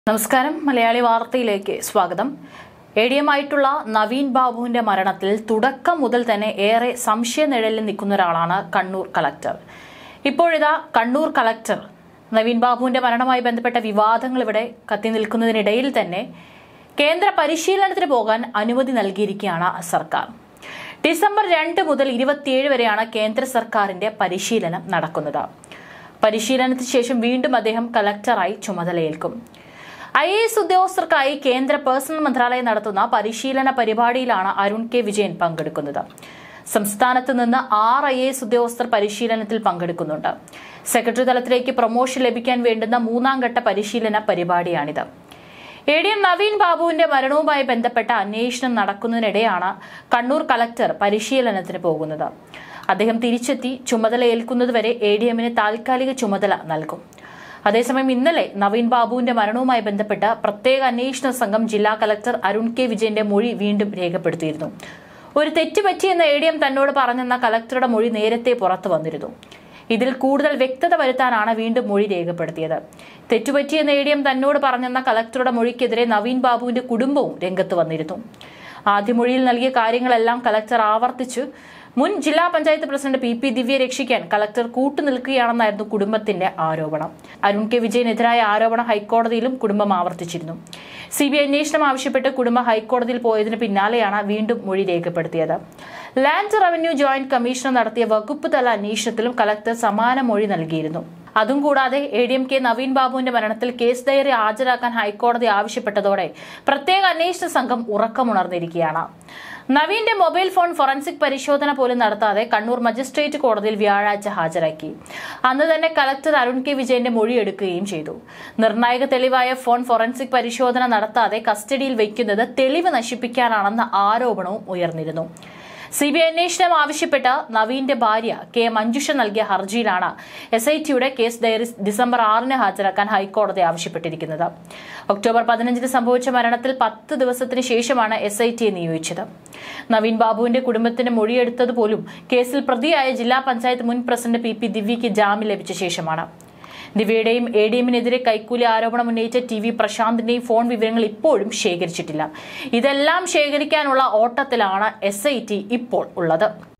നമസ്കാരം മലയാളി വാർത്തയിലേക്ക് സ്വാഗതം. എഡിഎമായിട്ടുള്ള നവീൻ ബാബുവിന്റെ മരണത്തിൽ തുടക്കം മുതൽ തന്നെ ഏറെ സംശയനിഴലിൽ നിൽക്കുന്ന ഒരാളാണ് കണ്ണൂർ കളക്ടർ. ഇപ്പോഴിതാ കണ്ണൂർ കളക്ടർ നവീൻ ബാബുവിന്റെ മരണവുമായി ബന്ധപ്പെട്ട വിവാദങ്ങൾ ഇവിടെ കത്തി നിൽക്കുന്നതിനിടയിൽ തന്നെ കേന്ദ്ര പരിശീലനത്തിന് പോകാൻ അനുമതി നൽകിയിരിക്കുകയാണ് സർക്കാർ. ഡിസംബർ 2 മുതൽ 27 വരെയാണ് കേന്ദ്ര സർക്കാരിന്റെ പരിശീലനം നടക്കുന്നത്. പരിശീലനത്തിന് ശേഷം വീണ്ടും അദ്ദേഹം കളക്ടറായി ചുമതലയേൽക്കും. IAS ഉദ്യോഗസ്ഥർക്കായി കേന്ദ്ര പേഴ്സണൽ മന്ത്രാലയം നടത്തുന്ന പരിശീലന പരിപാടിയിലാണ് അരുൺ കെ വിജയൻ പങ്കെടുക്കുന്നത്. സംസ്ഥാനത്ത് നിന്ന് 6 IAS ഉദ്യോഗസ്ഥർ പരിശീലനത്തിൽ പങ്കെടുക്കുന്നുണ്ട്. സെക്രട്ടറി തലത്തിലേക്ക് പ്രൊമോഷൻ ലഭിക്കാൻ വേണ്ടുന്ന 3ാം ഘട്ട പരിശീലന പരിപാടിയാണിത്. ADM നവീൻ ബാബുവിന്റെ മരണവുമായി ബന്ധപ്പെട്ട അന്വേഷണം നടക്കുന്നതിനിടെയാണ് കണ്ണൂർ കളക്ടർ പരിശീലനത്തിന് പോകുന്നത്. അദ്ദേഹം തിരിച്ചെത്തി ചുമതലയേൽക്കുന്നതുവരെ ADMന് താൽക്കാലിക ചുമതല നൽകും. അതേസമയം ഇന്നലെ നവീൻ ബാബുവിന്റെ മരണവുമായി ബന്ധപ്പെട്ട പ്രത്യേക അന്വേഷണ സംഘം ജില്ലാ കളക്ടർ അരുൺ കെ വിജയന്റെ മൊഴി വീണ്ടും രേഖപ്പെടുത്തിയിരുന്നു. ഒരു തെറ്റുപറ്റിയെന്ന് ADM തന്നോട് പറഞ്ഞെന്ന കളക്ടറുടെ മൊഴി നേരത്തെ പുറത്തു വന്നിരുന്നു. ഇതിൽ കൂടുതൽ വ്യക്തത വരുത്താനാണ് വീണ്ടും മൊഴി രേഖപ്പെടുത്തിയത്. തെറ്റുപറ്റിയെന്ന് ADM തന്നോട് പറഞ്ഞെന്ന കളക്ടറുടെ മൊഴിക്കെതിരെ നവീൻ ബാബുവിന്റെ കുടുംബവും രംഗത്ത് വന്നിരുന്നു. ആദ്യ മൊഴിയിൽ നൽകിയ കാര്യങ്ങളെല്ലാം കളക്ടർ ആവർത്തിച്ചു. മുൻ ജില്ലാ പഞ്ചായത്ത് പ്രസിഡന്റ് PP ദിവ്യയെ രക്ഷിക്കാൻ കളക്ടർ കൂട്ടുനിൽക്കുകയാണെന്നായിരുന്നു കുടുംബത്തിന്റെ ആരോപണം. അരുൺ കെ വിജയനെതിരായ ആരോപണം ഹൈക്കോടതിയിലും കുടുംബം ആവർത്തിച്ചിരുന്നു. CBI അന്വേഷണം ആവശ്യപ്പെട്ട് കുടുംബം ഹൈക്കോടതിയിൽ പോയതിന് പിന്നാലെയാണ് വീണ്ടും മൊഴി രേഖപ്പെടുത്തിയത്. ലാൻഡ് റവന്യൂ ജോയിന്റ് കമ്മീഷണർ നടത്തിയ വകുപ്പ് തല അന്വേഷണത്തിലും കളക്ടർ സമാന മൊഴി നൽകിയിരുന്നു. അതും കൂടാതെ ADM നവീൻ ബാബുവിന്റെ മരണത്തിൽ കേസ് ഡയറി ഹാജരാക്കാൻ ഹൈക്കോടതി ആവശ്യപ്പെട്ടതോടെ പ്രത്യേക അന്വേഷണ സംഘം ഉറക്കമുണർന്നിരിക്കുകയാണ്. നവീന്റെ മൊബൈൽ ഫോൺ ഫോറൻസിക് പരിശോധന പോലും നടത്താതെ കണ്ണൂർ മജിസ്ട്രേറ്റ് കോടതിയിൽ വ്യാഴാഴ്ച ഹാജരാക്കി. അന്ന് തന്നെ കളക്ടർ അരുൺ കെ വിജയന്റെ മൊഴിയെടുക്കുകയും ചെയ്തു. നിർണായക തെളിവായ ഫോൺ ഫോറൻസിക് പരിശോധന നടത്താതെ കസ്റ്റഡിയിൽ വയ്ക്കുന്നത് തെളിവ് നശിപ്പിക്കാനാണെന്ന ആരോപണവും ഉയർന്നിരുന്നു. CBI അന്വേഷണം ആവശ്യപ്പെട്ട നവീന്റെ ഭാര്യ K മഞ്ജുഷ നൽകിയ ഹർജിയിലാണ് SITയുടെ കേസ് ഡയറി ഡിസംബർ 6 ഹാജരാക്കാൻ ഹൈക്കോടതി ആവശ്യപ്പെട്ടിരിക്കുന്നത്. ഒക്ടോബർ 15 സംഭവിച്ച മരണത്തിൽ 10 ദിവസത്തിന് ശേഷമാണ് SITയെ നിയോഗിച്ചത്. നവീൻ ബാബുവിന്റെ കുടുംബത്തിന്റെ മൊഴിയെടുത്തതുപോലും കേസിൽ പ്രതിയായ ജില്ലാ പഞ്ചായത്ത് മുൻ പ്രസിഡന്റ് PP ദിവ്യയ്ക്ക് ജാമ്യം ലഭിച്ച ശേഷമാണ്. ദിവ്യയുടെയും ADMനെതിരെ കൈക്കൂലി ആരോപണം ഉന്നയിച്ച TV പ്രശാന്തിന്റെയും ഫോൺ വിവരങ്ങൾ ഇപ്പോഴും ശേഖരിച്ചിട്ടില്ല. ഇതെല്ലാം ശേഖരിക്കാനുള്ള ഓട്ടത്തിലാണ് SIT ഇപ്പോൾ ഉള്ളത്.